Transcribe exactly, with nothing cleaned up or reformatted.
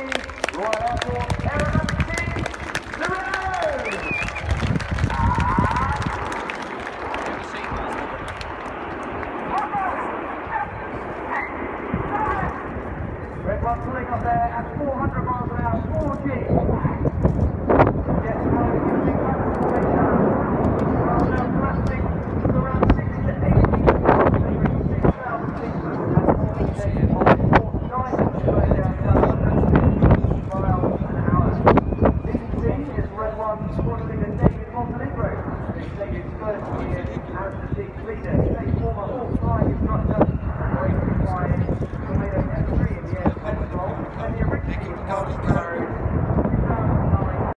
Royal Airport, Aeronautic, the road! Red one pulling up there at four hundred miles an hour, four G. Jets rolling in a big rapid formation. Well, now collapsing to around sixty to eighty. Delivering six thousand people and falling dead on forty-nine going down to one hundred fifty miles an hour. D C is Red one squaddling a David Montenegro. It's David's first year as the team's leader. He's a former all-flying instructor.